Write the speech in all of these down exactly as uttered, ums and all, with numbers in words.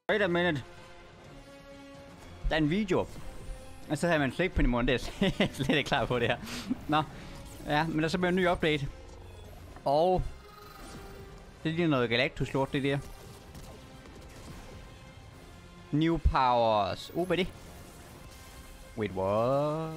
Wait a minute. Der er en video. Og så havde man slik på i morgen. Det er jeg slet ikke klar på det her. Nå. Ja, men der er så bliver en ny update. Og... det ligner noget Galactus-lort, det der. New powers. Oh, hvad er det? Wait, what?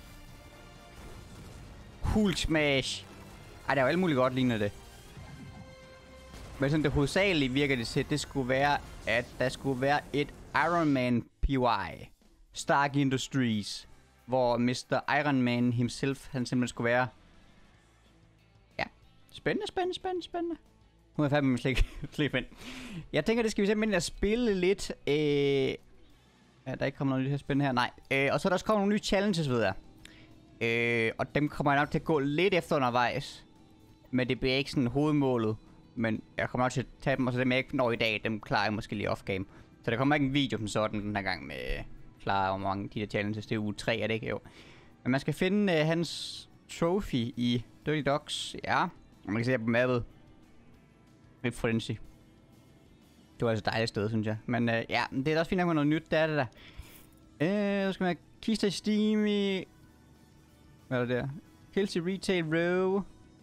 Hulk smash. Ej, der er jo alt muligt godt, ligner det. Men sådan det hovedsageligt virker det til, det skulle være, at der skulle være et Iron Man P Y. Stark Industries. Hvor mister Iron Man himself, han simpelthen skulle være... Ja. Spændende, spændende, spændende, spændende. Nu er jeg færdig med slik, slik ind. Jeg tænker, det skal vi simpelthen at spille lidt. Øh... Ja, der er ikke kommet noget nyt her spændende her. Nej. Øh, og så er der også kommet nogle nye challenges, ved jeg. Øh, og dem kommer jeg nok til at gå lidt efter undervejs. Men det bliver ikke sådan hovedmålet. Men jeg kommer nok til at tage dem, og så dem jeg ikke når i dag, dem klarer jeg måske lige off-game. Så der kommer ikke en video som sådan den her gang med klare hvor mange de der challenges. Det er uge tre, er det ikke? Jo. Men man skal finde øh, hans trophy i Dirty Dogs. Ja, og man kan se her på mappet. Rip Frenzy. Det var altså et dejligt sted, synes jeg. Men øh, ja, det er også fint nok med noget nyt, det er det der. Øh, så skal man have Kister Steamy. Hvad er det der? Kelsey Retail Row.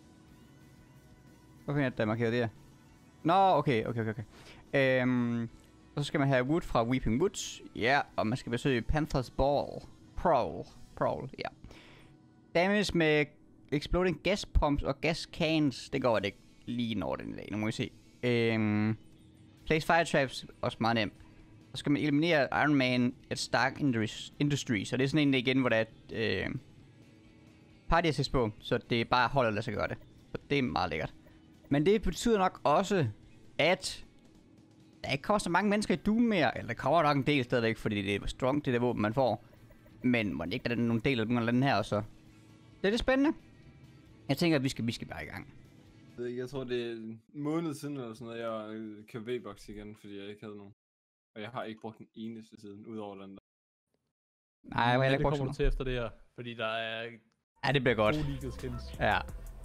Hvor finder jeg, der er markeret der? Nå, okay, okay, okay, okay. Øhm, og så skal man have Wood fra Weeping Woods. Ja, og man skal besøge Panthers Ball. Prowl. Prowl, ja. Damage med Exploding Gas Pumps og Gas Cans. Det går det ikke lige over den i dag, nu må vi se. Øhm, place Fire Traps, også meget nemt. Så skal man eliminere Iron Man at Stark Industries. Så det er sådan en igen, hvor der er et øh, party assist på. Så det er bare hold at lade sig gøre det. Så det er meget lækkert. Men det betyder nok også, at der ikke kommer så mange mennesker i Doom mere. Eller der kommer nok en del stadigvæk, fordi det er strong, det der våben man får. Men må ikke der er nogle del af den her også. Det er lidt spændende. Jeg tænker, at vi skal, vi skal bare i gang. Jeg tror, det er en måned siden eller sådan noget, jeg købte V-Box igen, fordi jeg ikke havde nogen. Og jeg har ikke brugt den eneste siden, udover den der. Nej, jeg har ikke brugt det kommer til efter det her, fordi der er... Ja, det bliver godt. Ja.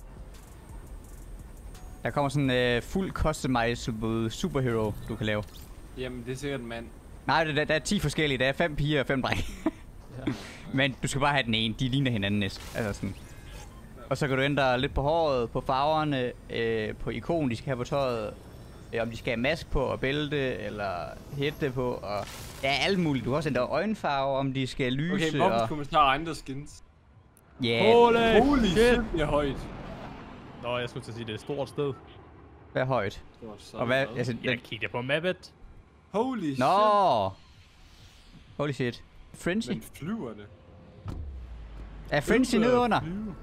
Der kommer sådan en uh, fuld customizable superhero, du kan lave. Jamen, det er sikkert en mand. Nej, der, der er ti forskellige. Der er fem piger og fem drenge. Ja. Men du skal bare have den ene. De ligner hinanden næsten. Altså sådan. Og så kan du ændre lidt på håret, på farverne, øh, på ikonen, de skal have på tøjet. Øh, om de skal have mask på og bælte, eller hætte på, og... Ja, alt muligt. Du har også ændre øjenfarve, om de skal lyse, okay, hvorfor og... skulle man tage andre skins? Ja. Yeah. Holy shit, det er højt. Nå, jeg skulle til at sige, det er et stort sted. Hvad er højt? Stort, og hvad? Altså, jeg kigger på mappet. Holy shit. Nå. Holy shit. Frenzy. Men flyver det? Er Frenzy nede under?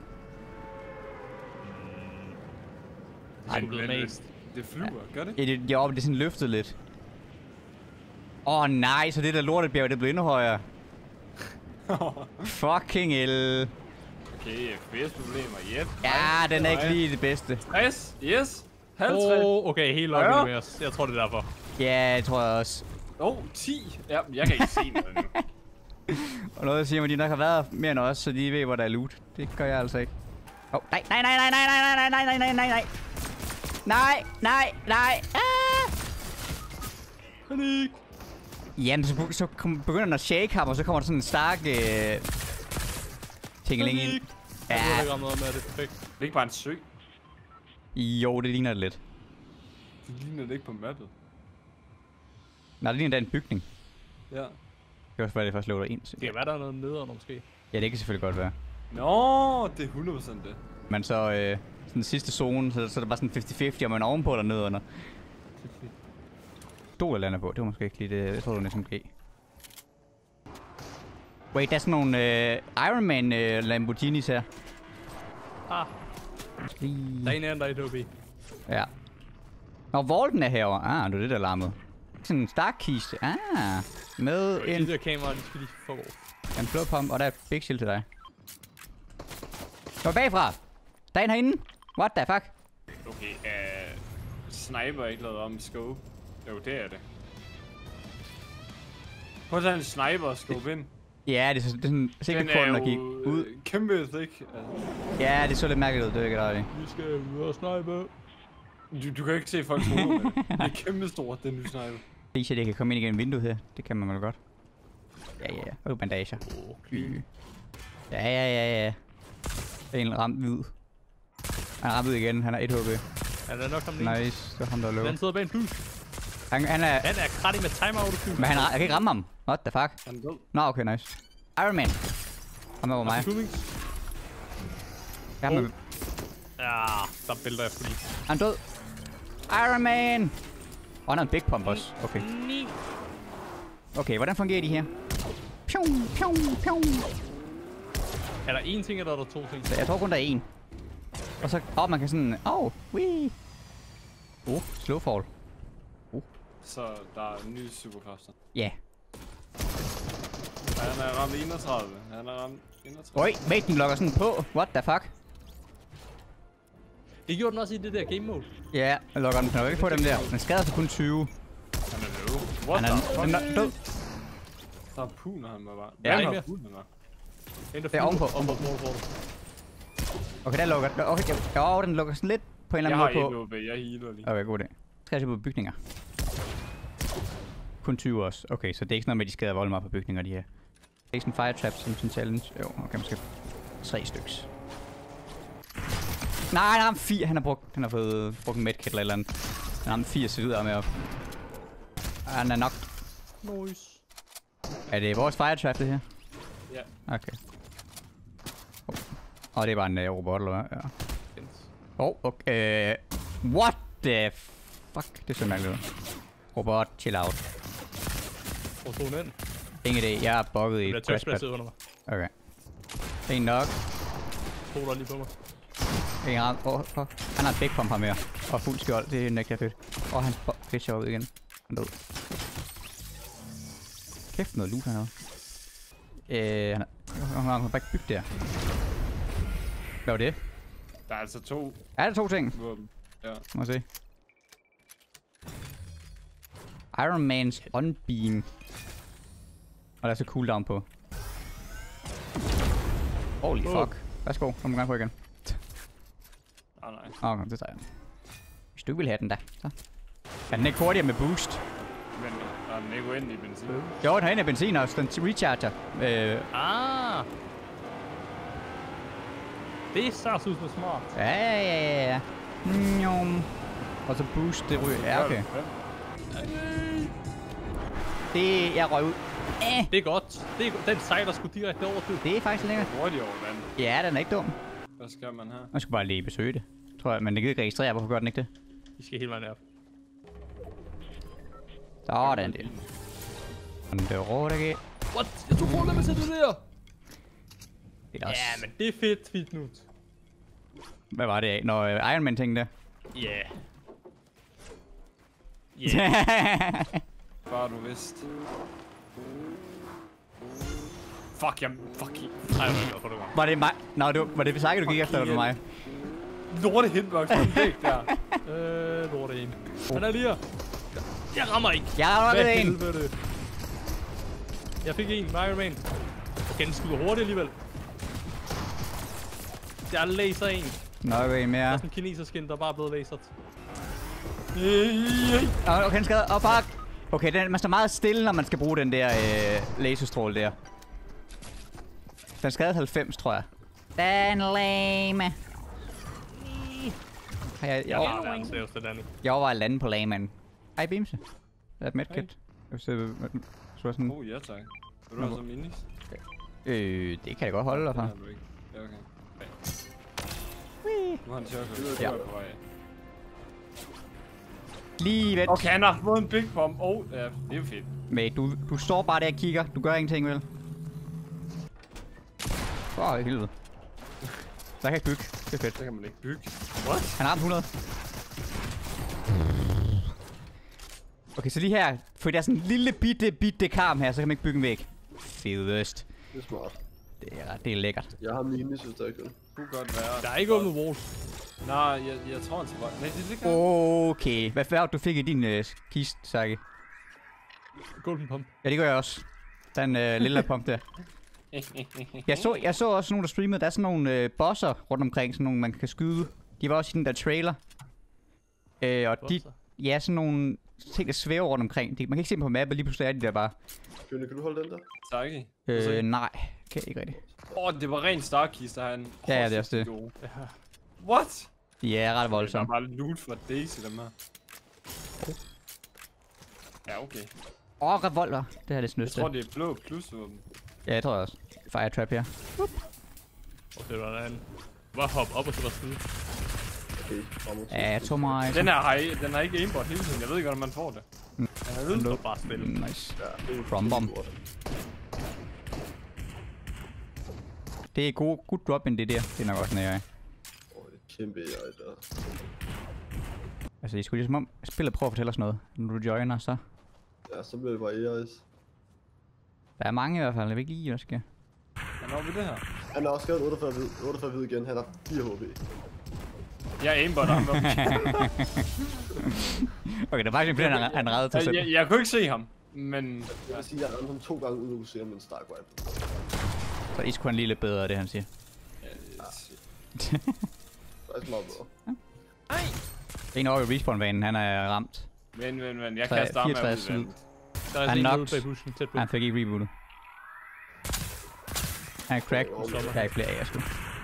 Ej, det er mest. Det flyver, ja. Gør det? Ja, det, jo, det er sådan løftet lidt. Åh oh, nej, så det der lortebjerg, det blev endnu højere. Fucking hell. Okay, F P S-problemer, yep. Ja, den er ikke lige det bedste. tres, yes. halvtreds. Oh, okay, helt op ja. Med os. Jeg tror, det er derfor. Ja, jeg tror jeg også. Åh, oh, ti. Ja, jeg kan ikke se noget nu. Og noget, der siger mig, at de nok har været mere end os, så de ved, hvor der er loot. Det gør jeg altså ikke. Åh, oh, nej, nej, nej, nej, nej, nej, nej, nej, nej, nej, nej. Nej, nej, nej. Ah! Panik. Jamen, så, så begynder den at shake ham, og så kommer der sådan en stark øh, tingeling ind. Ja. Jeg ved ikke noget med, det er perfekt. Det er ikke bare en sø. Jo, det ligner det lidt. Det ligner det ikke på mappet. Nej, det ligner da en bygning. Ja. Det kan også være, det først løber ind. Det kan være, der er noget nederen måske. Ja, det kan selvfølgelig godt være. Nå, det er hundrede procent det. Men så, øh, sådan den sidste zone, så, så er der bare sådan halvtreds halvtreds, og man er ovenpå eller nedenunder. Stol jeg lander på, det var måske ikke lige det, jeg tror det var næsten G. Wait, der er sådan nogle øh, Iron Man øh, Lamborghinis her. Ah. Lige... Der er en anden, der er i Dobby. Ja. Nå, Volten er herovre. Ah, det er det, der larmede. Sådan en stark-kiste. Ah, med en... De der kameraer, de skal lige få. En flowpump, og der er et big shield til dig. Kom bagfra! Der er en herinde! What the fuck? Okay, uh, sniper er ikke lavet om scope. Jo, det er det. Prøv at tage en sniper og scope ind. Ja, det er, det er sådan sikkert kun at kigge ud. Øh, kæmpe thick. Ja, det så lidt mærkeligt ud, det er ikke rigtigt. Vi skal ud og snipe. Du, du kan ikke se folks hoved med det. Det er kæmpe stort, den nye sniper. Viser, at jeg kan komme ind igennem vinduet her. Det kan man vel godt. Ja, ja, ja. Og bandager. Okay. Ja, ja, ja, ja. Det er en ramt hvid. Han er ramt ud igen. Han er et H P. Han er nok ham lige. Nice. Det er ham, der er low. Den sidder bag en bus. Han, han er... Han er krattig med timeout. Men han, jeg kan ikke ramme ham. What the fuck? Han er død. Nå, okay, nice. Iron Man. Ham over mig. Jeg har med... Ja, der vælter jeg fordi. Han er død. Iron Man! Og han har en big pump også. Okay. Okay, hvordan fungerer de her? Pjong, pjong, pjong. Er der én ting, eller er der to ting? Så jeg tror kun, der er én. Og så... Åh, oh, man kan sådan... Åh, oh, wee. Oh, slowfall. Så der er nye superkræfter. Ja. Yeah. Han er ramt enogtredive. Han er ramt enogtredive. Oj, mate, den logger sådan på. What the fuck? Det gjorde den også i det der game mode. Ja, yeah, jeg logger den nok ikke på dem der. Den skader så kun tyve. Han er low. What Han er, the fuck? den er død. Der puner han mig bare. Ja. Hvem har punet mig? Det er ovenpå. Okay, der lukker den. Okay, jo, den lukker sådan lidt på en eller Jeg anden har måde et på. O B, jeg healer lige. Okay, god idé. Skal jeg se på bygninger? Kun tyve også. Okay, så det er ikke sådan noget med, at de skader vold meget på bygninger, de her. Det er ikke sådan fire traps som sådan challenge. Jo, okay, måske tre styks. Nej, han har ramt fire. Han har brugt, han har fået brugt en medkit eller et eller andet. Han har ramt fire, så videre med op. Han er nok. Nice. Er det vores fire trap, det her? Ja. Okay. Og oh. oh, det er bare en uh, robot, eller hvad? Ja. Åh, oh, okay. Uh, what the fuck? Det ser mærkeligt ud. Robot, chill out. Hvor tog den ind? Ingen idé, jeg er bugget i Der er et crashpad. touchpad under mig. Okay. En nok. To der lige på mig. En ram. Oh, oh. Han har en big pump her mere. Og fuld skjold, det er nægter fedt. Og han fischer ud igen. Han er død. Kæft noget loot hernede. Øh, han er... Han kan bare ikke bygge der. Hvad var det? Der er altså to Er der to ting? våben. Ja. Må jeg se. Iron Man's on-beam. Og der er så cooldown på. Holy fuck. Værsgo, kom gang på igen. Ah, nej. Okay, det tager jeg. Hvis du vil have den da, så. Er den ikke hurtigere med boost? Men er den ikke uendelig i benzin? Jo, den har en af benzin også. Den recharger. Øh, Ah! Det er så ud med smart. ja, ja, ja, ja. Njom. Og så boost, det ryger. Ja, okay. Det, jeg røg ud. Eh. Det er godt. Det er, den sejler sgu direkte over til. Det er faktisk lækkert. Hurtigt over vandet. Ja, den er ikke dum. Hvad skal man her? Man skal bare lige besøge det. Tror jeg, men det gider ikke registrere. Hvorfor gør den ikke det? Vi skal hele vejen op. Sådan det. Og det råder ikke. What? Jeg tog problemet til det der! Det er også... Ja, men det er fedt, fedt nu. Hvad var det af? Når uh, Iron Man tænkte det. Ja. Yeah. Bare du vidste. Fuck, jeg... Fuck you. Ej, hvor det var. Var det mig? Nå, det var, var det Visaka, du gik efter, eller var det mig? Lorte hitbox på en dæk der. Øh, hvor er det en? Han er lige her. Jeg rammer ikke. Jeg har Hvad nok en. helvede? Jeg fik en, Iron Man. Okay, den skyder hurtigt alligevel. Jeg laser en. Nok en Der mere. er sådan en kineserskin, der er bare blevet laseret. Okay, den skal... Åh, oh, fuck. Okay, den, man står meget stille, når man skal bruge den der øh, laserstråle der. Den skadede halvfems, tror jeg. Den lame. Jeg, jeg, Jeg jeg, har verdens laveste, Danny. jeg overvejer at lande på lagmanden. Hej, Bimse. Det er et medkit. Jeg ser, så sådan... Oh, ja tak. Vil du have så minis? Øh, det kan jeg godt holde Det derfra. har du ikke. Ja, okay. Okay. Nu har han chokolade. Ja. Ja. På vej. Lige ved. Okay, han har fået en big bomb. Oh, ja, det er jo fedt. Mate, du, du står bare der og kigger. Du gør ingenting, vel? Åh, oh, helvede. Der kan jeg ikke bygge. Det er fedt. Så kan man ikke bygge. What? Han har ramt hundrede. Okay, så lige her. For der er sådan en lille bitte, bitte karm her, så kan man ikke bygge en væg. Fedest. Det er smart. Det er, det er lækkert. Jeg har minis, hvis der ikke er. Kunne godt være. Der er ikke åbnet walls. Nej, jeg, jeg tror han til vej. Nej, det ligger. Okay. Hvad færd du fik i din øh, kiste, Saki? Golden pump. Ja, det gør jeg også. Den øh, lille pump der. Jeg så, jeg så også nogle, der streamede. Der er sådan nogle øh, bosser rundt omkring, sådan nogle, man kan skyde. De var også i den der trailer. Øh, og de, ja, sådan nogle ting, der svæver rundt omkring. De, man kan ikke se dem på mappet, lige pludselig er de der bare. Juni, kan du holde den der? Starkey. Øh, nej, kan jeg ikke rigtigt. Åh, oh, det var rent Starkeys, der har en... Ja, ja, det er også det. Ja. What? De er ret Der er voldsomme. bare loot fra Daisy, dem her. Ja, okay. Åh, oh, revolver. Det her er det Jeg snøste. tror, det er blå plusvåben. Ja, jeg tror også. Fire trap her. Og det var en... Bare hoppe op og så bare skyde. Okay, frem. Ja, jeg tror mig... Den her har, I, den har ikke aimbot hele tiden. Jeg ved ikke, hvordan man får det. Mm. Den er Det var bare spil. Nice. Ja, det er From bomb. Det er god, god drop end det der. Det er nok også en A I. Åh, det er kæmpe A I der. Altså, I skulle ligesom om spillet prøve at fortælle os noget. Når du joiner, så... Ja, så bliver det bare A I's. Der er mange i hvert fald. Jeg ved ikke lige, hvad der sker. Men når vi det her? Han har også skrevet otteogfyrre hvid, otteogfyrre hvid igen. Han har fire H P. Jeg er aimbot ham. Okay, det er faktisk fordi, han, han reddede sig jeg, selv. jeg, jeg kunne ikke se ham, men... Jeg vil sige, at jeg ramte ham to gange uden at kunne se ham med en stark wipe. Så I skulle han lige lidt bedre, det han siger. Ja, Det er faktisk meget bedre. En over i respawn-vanen, han er ramt. men, men, men, jeg Så kaster ham af fireogtres ud. Der er Han sådan en knocked. ude bag bushen, tæt på. Han fik ikke rebootet. Han er cracked. Der er ikke flere af jer, sgu.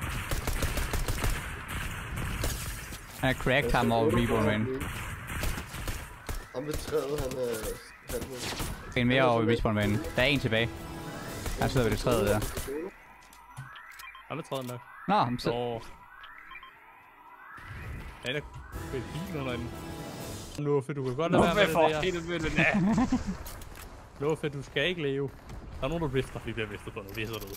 Han er cracked ham over respawn-vanen. Ham ved træet, han er... Han er... En mere over i respawn-vanen. Der er en tilbage. Han sidder ved det træet der. Han er træet nok. Nå, han sidder... Åh. Han er ved bilen under den. Nuffe, du kan godt lade Nå, være hvad med for det der. helvede, nej. Nuffe, du skal ikke leve. Der er nogen, der rifter. Vi bliver riftet på nu. Vi sidder derude.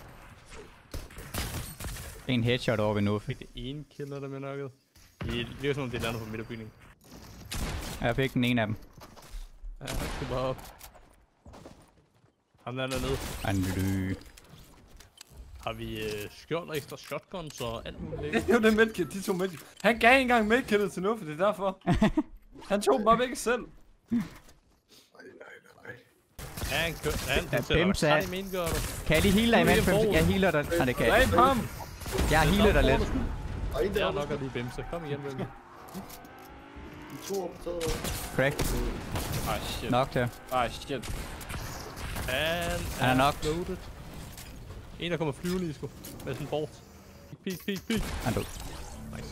En headshot over ved Nuffe. Fik det ene kill, der med nokket. Det virker som om det er landet på midterbygningen. Jeg fik den ene af dem. Ja, han skal bare op. Ham der er dernede. Han løg. Har vi øh, skjold og ekstra shotguns og alt muligt lækkert? Det var det medkit, de to medkit. Han gav ikke engang medkittet til Nuffe, det er derfor. Han tog dem bare væk selv. Nej, nej, nej. Ja, han kører. Han Ja, sætter Bims dig er- krat i min, gør du. Kan jeg lige heale dig Nu er imens? jeg forud. Jeg healer dig. Nej, det kan jeg Dræb ikke. ham! Jeg har healet dig lidt. Og en Jeg der er nok lige bimse. Kom igen, Bims. De to op på taget. Crack. Ah, shit. Nok der. Ah, shit. Han Han er knocked. loaded. En, der kommer flyvende i sko. Med sådan en bort. Peek, peek, peek. Han er død. Nice.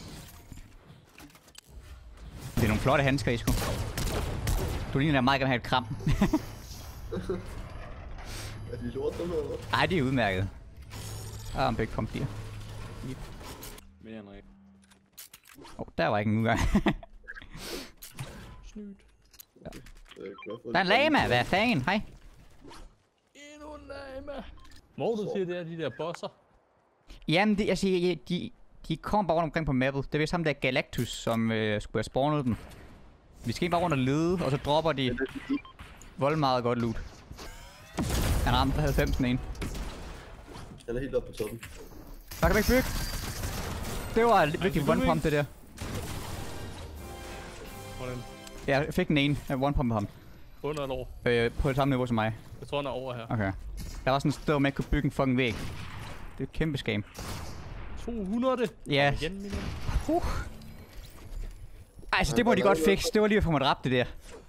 Det er nogle flotte handsker, I sgu. Du ligner, at meget gerne have et kram. Er de lort, dem her, eller? Ej, det er udmærket. Ah, en big pump gear. Mere end rigtigt. Åh, oh, der var ikke en udgang. Snydt. Jeg er glad for, Der er en lama, hvad fanden? Hej. Endnu en lama. Hvor du siger, det er de der bosser? Jamen, det, jeg siger, de, de kommer bare rundt omkring på mappet. Det er vist ham der Galactus, som øh, skulle have spawnet dem. Vi skal bare rundt og lede, og så dropper de vold meget godt loot. Han ramte halvfems en. Han er helt oppe på toppen. Der kan vi ikke bygge. Det var en virkelig one pump, det der. Hvordan? Jeg fik den ene. Jeg one pump ham. Under eller over? Øh, på det samme niveau som mig. Jeg tror, han er over her. Okay. Der var sådan et sted, hvor man ikke kunne bygge en fucking væg. Det er et kæmpe scam. to hundrede. Ja. Kom igen, min ven. Uh. Ej, så det må de godt fikse. Det var lige at få mig dræbt, det der.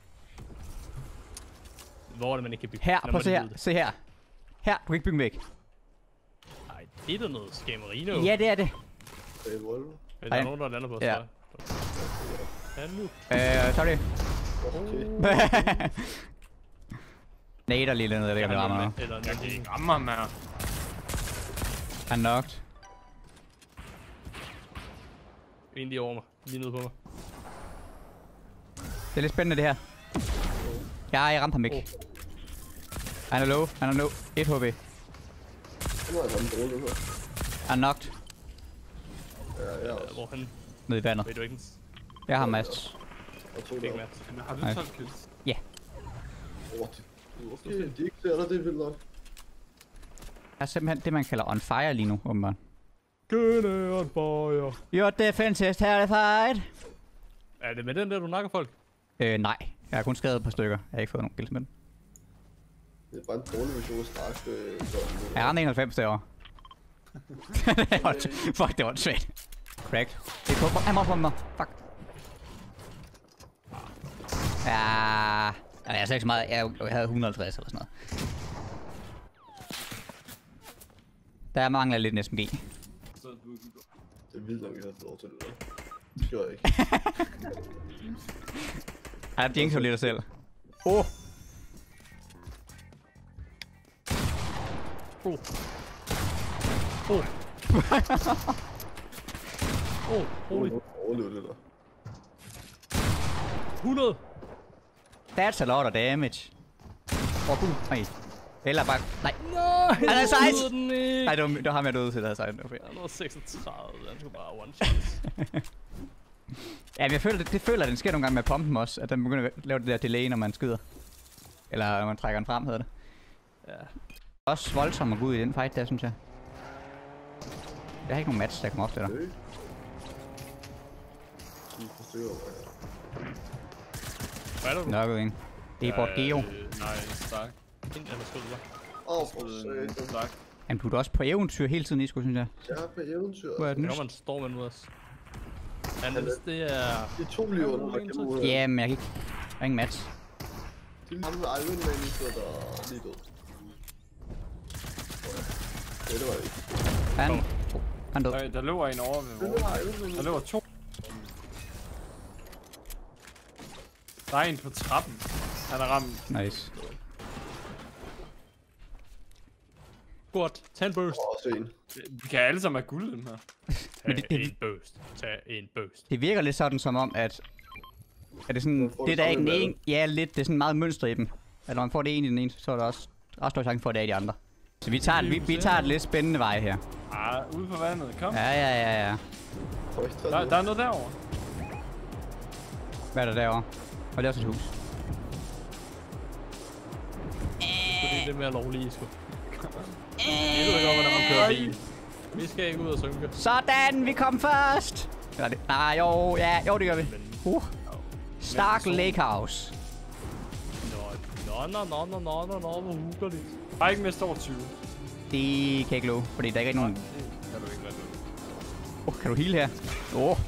Hvor er det, man ikke kan bygge? Her, Lad prøv mig at se lige her. vide det. Se her. Her, du kan ikke bygge en væg. Ej, det er da noget scamerino. Ja, det er det. Bag Volvo. Er der Ej. nogen, der lander på os? Ja. Ja. Ja, nu. Øh, sorry. Okay. Nej, der lige nede, jeg ved ikke, om det rammer noget. Eller Jeg kan noget. ikke ramme ham her. Han er knocked. En lige over mig. Lige nede på mig. Det er lidt spændende, det her. Ja, jeg ramte ham ikke. Han er low, han er low. et H P. Nu er han sammen dårlig her. Han er knocked. Ja, jeg er Ja, også. hvor han... Nede i vandet. Ved du ikke? Jeg har Mads. Og to Fik der. Mads. Men har du Nej. tolv kills? Åh, de- Okay, de ikke ser dig, det er vildt nok. Jeg er simpelthen det, man kalder on fire lige nu, åbenbart. Gønne on fire. Your defense is terrified. Er det med den der, du nakker folk? Øh, nej. Jeg har kun skadet et par stykker. Jeg har ikke fået nogen kills med den. Det er bare en dårlig version af Stark. Øh, sådan. Jeg ramte enoghalvfems derovre. Det var Fuck, det var svært. Cracked. Det er på, han må på mig. Fuck. Ja... Jeg er slet ikke så meget. Jeg jeg havde et hundrede og halvtreds eller sådan noget. Der mangler lidt en S M G. Det er vildt nok, jeg har fået lov til det der. Det gør jeg ikke. Ej, jeg jinxer lidt dig selv. Åh! Oh. Oh. Oh. Oh, holy. Overlev det der. hundrede. That's a lot of damage. Åh, oh, gud. Nej. Eller bare... Nej. Nej, Han er sejt! den ikke. Nej, det var, det var ham, jeg døde til, der er sejt. Okay. Han var seksogtredive, han skulle bare one chance. Ja, men jeg føler, det, det føler, at den sker nogle gange med pumpen også. At den begynder at lave det der delay, når man skyder. Eller når man trækker den frem, hedder det. Ja. Også voldsom at gå ud i den fight der, synes jeg. Jeg har ikke nogen match, der kommer op til dig. Okay. De forstyrrer mig. Hvad er der? Nørket en. Det er Bort Geo. Øh, nej, Stark. Ingen af der stod der. Åh, for Skud en satan. Stark. Han du er også på eventyr hele tiden, Isko, synes jeg. Jeg er på eventyr. Hvor er den? Der kommer en storm ind mod os. Han, det er... Det er to liv under der kan bruge her. Ja, men jeg kan ikke... Jeg har ingen match. De ham med Iron Man lige så der er lige død. Ja, det var det ikke. Han... Han død. Der, der løber en over ved Det vores. var Iron Man. Der løber to. Der er en på trappen. Han er ramt. Nice. Godt, tag en burst. Åh, se en. Vi kan alle sammen have guld dem her. Men det- Tag det- en burst. Tag en burst. Det virker lidt sådan som om, at... Er det sådan... får Det du der er ikke sådan en... en Ja, lidt. Det er sådan meget mønster i dem. At når man får det ene i den ene, så er der også ret stor chance for, at det er i de andre. Så vi tager, vi, vi tager et lidt spændende vej her. Ah, ude på vandet. Kom. Ja, ja, ja, ja. Får ikke taget Der, noget. der er noget derovre. Hvad er der derovre? Og det er også et hus. Så det er lidt mere lovligt, sgu. Jeg ved godt, hvordan man kører bil. Vi skal ikke ud og synke. Sådan, vi kom først! Eller det... Nej, jo, ja, jo, det gør vi. Men... Uh. Stark Lake House. Nå, nå, nå, nå, nå, nå, nå, hvor huggerligt. Bare ikke mest over tyve. Det kan jeg ikke love, fordi der er ikke nogen... Det kan du ikke lade løbe. Oh, kan du heal her? Åh. Oh.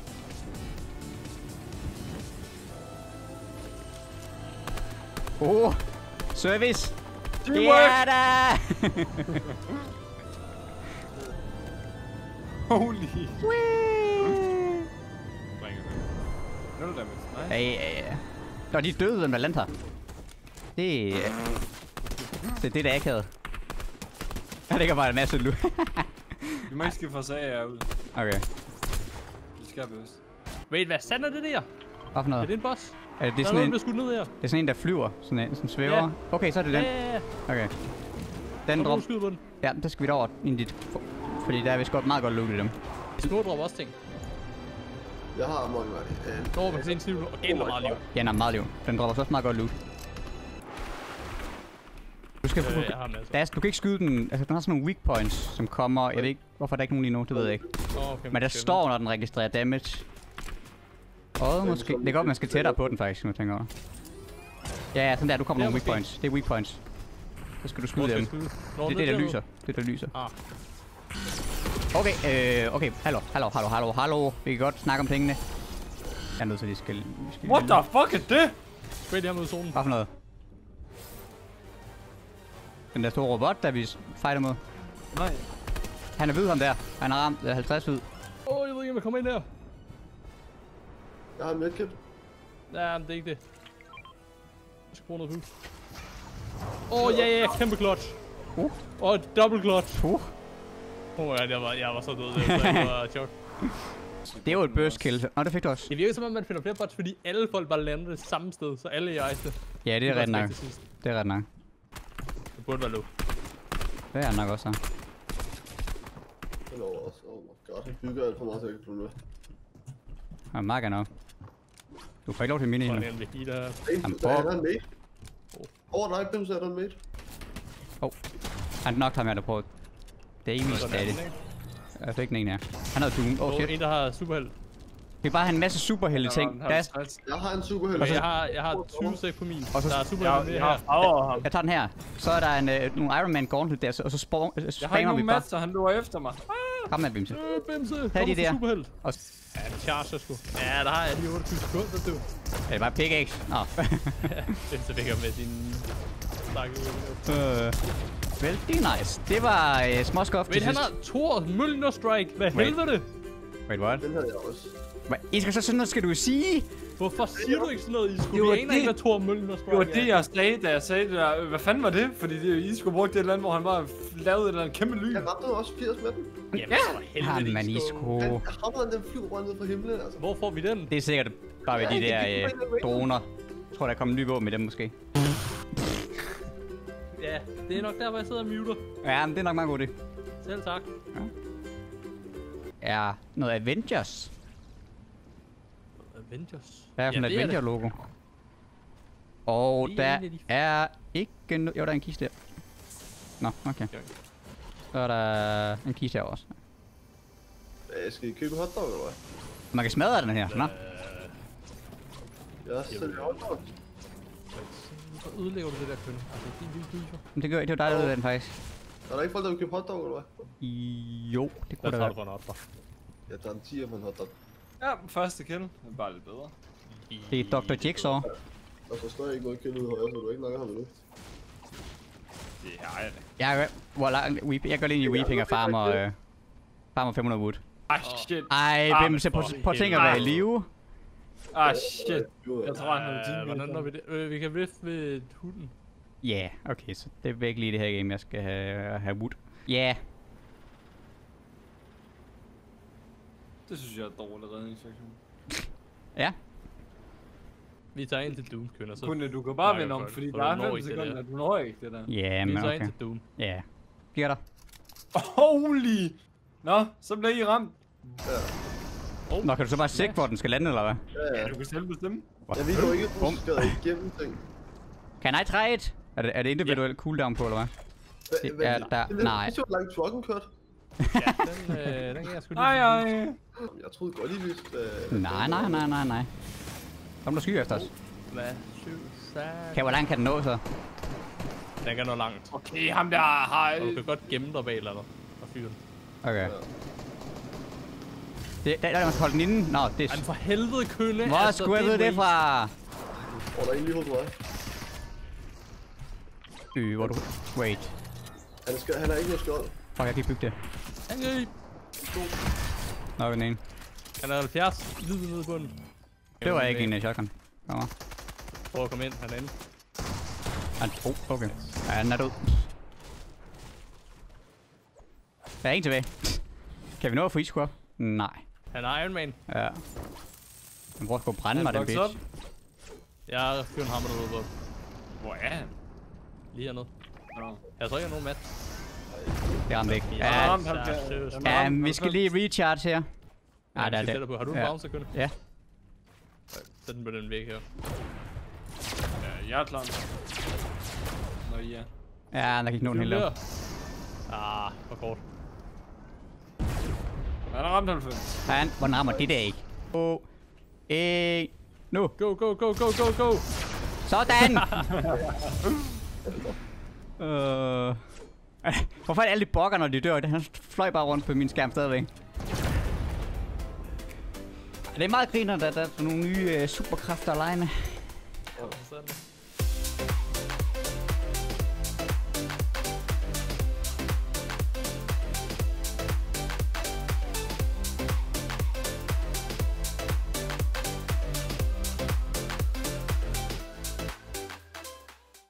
Oh. Service! Ja da! Holy. Whee! Nul damage. Nej. Ja, ja, ja. Nå, de er døde, den Valenta. Det er... Det er det, der ikke havde. Der ligger bare en masse loot. Vi må ikke skifte for sig af ud. Okay. Vi skal bevidst. Wait, hvad sand er det der? Hvad for Er noget? det en boss? Er det, det, Der er er sådan noget, en, der bliver skudt ned her. det er sådan en, der flyver. Sådan en, sådan svæver. Ja. Okay, så er det Ja, den. ja, ja. Okay. Den Så drop. du skyde på den. Ja, der skal vi derover ind dit. Fordi der er vist godt meget godt loot i dem. Små dropper også ting. Jeg har mange af det. Nå, man kan se en stiv og gælder meget liv. Ja, den har meget liv. Den dropper så også meget godt loot. Du skal... Øh, Du, jeg har masser. der er, du kan ikke skyde den. Altså, den har sådan nogle weak points, som kommer... Jeg ved ikke, hvorfor der er ikke nogen lige nu. Det ved jeg ikke. Nå, okay, Men der skal står, når den registrerer damage. Åh, måske... Det er godt, man skal tættere på den faktisk, når jeg tænker over. Ja, ja, sådan der. Du kommer Ja, nogle weak måske. points. Det er weak points. Så skal du Hvor skyde skal dem. jeg skyde? Nå, Det er ned det, der dernede. lyser. Det er der lyser. Ah. Okay, øh, okay. Hallo, hallo, hallo, hallo, hallo. Vi kan godt snakke om tingene. Jeg er nødt til, at de skal... vi skal What the fuck er det? Wait, jeg er mod zonen. Hvad for noget? Den der store robot, der vi fighter mod. Nej. Han er hvid, ham der. Han har ramt øh, halvtreds hvid. Åh, oh, jeg ved ikke, om jeg kommer ind der. Jeg har en medkit. Ja, men det er ikke det. Jeg skal bruge noget boost. Åh, oh, ja, ja, kæmpe clutch. Uh. Åh, oh, double clutch. Uh. Åh, oh, ja, jeg var, jeg var så død, jeg var, jeg var chok. Det er jo et burst kill. Nå, det fik du også. Det virker som om, man finder flere bots, fordi alle folk bare lander det samme sted, så alle er ejste. Ja, det er ret nok. til sidst. Det er ret nok. Det burde være low. Det er nok også så. Den over også. Oh my god, han bygger alt for meget, så jeg kan blive med. Han er meget gerne op. Du får ikke lov til mini Så er endnu. det en ved healer. En, Jamen, der er hvor- der en mate. Over dig, Bims, er der en mate. Han knocked ham her, der på. Davey stadig. Jeg fik den ene her. Han havde Doom. Oh Og shit. en, der har superheld. Vi bare have en masse superhelte ting. Der er, Jeg har en superheld. Okay, jeg har, jeg har tyve sek på min. Og så- Der er Jeg, superheld med jeg her. har farvet ham. jeg tager den her. Så er der en, øh, nogle Iron Man Gauntlet der, så- og så spor, øh, Jeg har ikke spammer vi nogen bare. match, så han løber efter mig. Kom med, Bimse. Øh, Bimse, Tag kommer de for der. superheld. Og Ja, det charger sgu. Ja, der har jeg lige otteogtyve sekunder, du. Er det bare pickaxe? Nå. Den så vækker med din stakke. øh, Vældig nice. Det var øh, småskoft til Men han sidst. har Thor Møllner Strike. Hvad Wait. helvede? Wait, what? Den havde jeg også. Hva? I skal så sådan noget, skal du sige? Hvorfor siger du ikke sådan noget, Isko? Det var Vi aner det- ikke, hvad Thor Møllner Strike Det var det, jeg sagde, da jeg sagde det der. Hvad fanden var det? Fordi det, I skulle bruge det et eller andet, hvor han bare lavede et eller andet kæmpe lyn. Jeg ramte også firs med den. Jamen, for helvede, Jamen, Isko. Den hamrede den flyver rundt ned fra himlen, altså. Hvor får vi den? Det er sikkert bare ved Ja, de det der gik øh, på en eller anden droner. Jeg tror, der er kommet en ny våben med dem måske. Ja, det er nok der, hvor jeg sidder og muter. Ja, men det er nok meget godt det. Selv tak. Er noget Avengers. Avengers. Der er sådan ja, et det er det. Avenger-logo. Og Det er der en af de- er ikke... No jo, der er en kiste der. Nå, okay. Så er der en kiste her også. Øh, skal I købe hotdog, eller hvad? Man kan smadre den her. Nå. Jeg sælger hotdog. Så ødelægger du det der køn. Altså, din lille gyser. Men det gør det var dig, der ved den faktisk. Er der ikke folk, der vil købe hotdog, eller hvad? Jo, det Hvad kunne da tager du være. for en otter? Jeg tager en tier på en hotdog. Ja, første kill. Det er bare lidt bedre. Det er doktor Jigsaw. Og så står jeg ikke noget kill ud højre, så du ikke nok har luft. Det har jeg da. Jeg, hvor lang, weep, jeg går lige ind i Weeping og farmer, øh, farmer fem hundrede wood. Ah, shit. Ej, Ah, hvem ser på, for på ting at være i live? Ah, shit. Jeg tror, han har Øh, team. Hvordan når vi det? Øh, vi kan rift ved hunden. Ja, yeah, okay, så det er ikke lige det her game, jeg skal have, have wood. Ja, yeah. Det synes jeg er dårlig redningssektion. Ja. Vi tager ind til Doom, kønner. Så Kunne du kan bare Nej, vinde om, for- fordi for der du er når fem ikke det sekunder, der. at du når ikke det der. Ja, vi men tager ind okay. til Doom. Ja. Giver dig. Holy! Nå, så bliver I ramt. Oh, Nå, kan du så bare sigte, hvor den skal lande, eller hvad? Ja, ja. Du kan selv bestemme. Jeg ved jo ikke, Bum. du skal igennem ting. Kan I try it? Er det, er det individuelt cooldown på, eller hvad? Hva- Det hvad- er der- det er nej. lidt sjovt, hvor langt trucken kørte. Ja, den, øh, den kan jeg sgu lige... Ej, ej. Jeg troede godt, I vidste, øh, Nej, nej, nej, nej, nej. Kom der skyer efter os. Hvad? Syv, stak. Kan, hvor langt kan den nå så? Den kan nå langt. Okay, ham der har... Og du kan godt gemme dig bag eller noget. Og fyre den. Okay. Det, der, der man skal holde den inde. Nå, det Ej, er... men for helvede, kønne. Hvor skulle jeg vide det fra? Hvor der er en lige hos mig. Øh, hvor du... Wait. Han, skal, han har ikke noget skjold. Fuck, jeg kan ikke bygge det. Angreb! Nå, den ene. Han er halvfjerds. Lyd nede på den. Det var ikke en uh, shotgun. Kom her. Prøv at komme ind. Han er inde. Han, oh, okay. Ja, den er død. Der er en tilbage. Kan vi nå at få isku op? Nej. Han er Iron Man. Ja. Men hvor skal jeg brænde mig, den bitch? Jeg fyrer en hammer derude på. Hvor er han? Lige hernede. Nå. Jeg tror ikke, jeg har nogen mat. Det ramte ikke. Han Ja, har ramt ham der. seriøst. Han har ja, ramt vi ham skal der. lige recharge her. Nej, der er det. det. Har du en Ja. bouncer, kønne? Ja. Så den på den væg her. Ja, jeg er klar. Nå, ja. Ja, der gik nogen helt lavt. Ah, for kort. Han har ramt halvfems. Han, hvordan rammer det der ikke? Oh. Eh. Nu. Go, go, go, go, go, go! Sådan! øh... Hvorfor er det alle de bokker, når de dør? Det han fløj bare rundt på min skærm stadigvæk. Det er meget griner, der, der er nogle nye uh, superkræfter alene. Sådan.